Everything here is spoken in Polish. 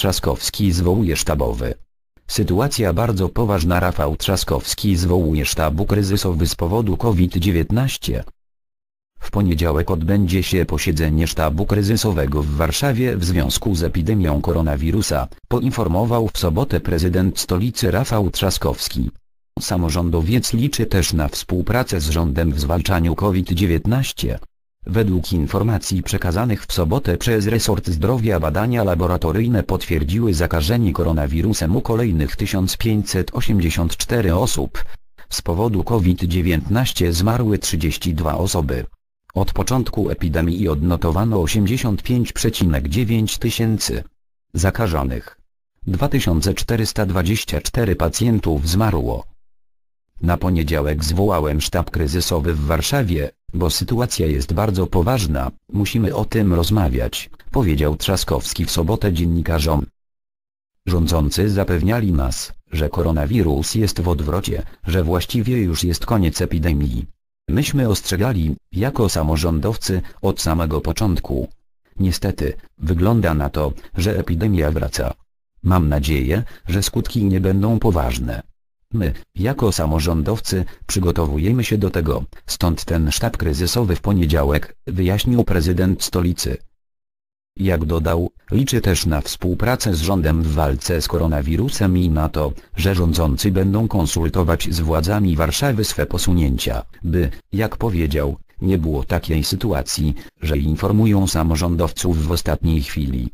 Trzaskowski zwołuje sztabowy. Sytuacja bardzo poważna. Rafał Trzaskowski zwołuje sztabu kryzysowy z powodu COVID-19. W poniedziałek odbędzie się posiedzenie sztabu kryzysowego w Warszawie w związku z epidemią koronawirusa, poinformował w sobotę prezydent stolicy Rafał Trzaskowski. Samorządowiec liczy też na współpracę z rządem w zwalczaniu COVID-19. Według informacji przekazanych w sobotę przez resort zdrowia badania laboratoryjne potwierdziły zakażenie koronawirusem u kolejnych 1584 osób. Z powodu COVID-19 zmarły 32 osoby. Od początku epidemii odnotowano 85,9 tysięcy zakażonych. 2424 pacjentów zmarło. Na poniedziałek zwołałem sztab kryzysowy w Warszawie, bo sytuacja jest bardzo poważna, musimy o tym rozmawiać, powiedział Trzaskowski w sobotę dziennikarzom. Rządzący zapewniali nas, że koronawirus jest w odwrocie, że właściwie już jest koniec epidemii. Myśmy ostrzegali, jako samorządowcy, od samego początku. Niestety, wygląda na to, że epidemia wraca. Mam nadzieję, że skutki nie będą poważne. My, jako samorządowcy, przygotowujemy się do tego, stąd ten sztab kryzysowy w poniedziałek, wyjaśnił prezydent stolicy. Jak dodał, liczy też na współpracę z rządem w walce z koronawirusem i na to, że rządzący będą konsultować z władzami Warszawy swe posunięcia, by, jak powiedział, nie było takiej sytuacji, że informują samorządowców w ostatniej chwili.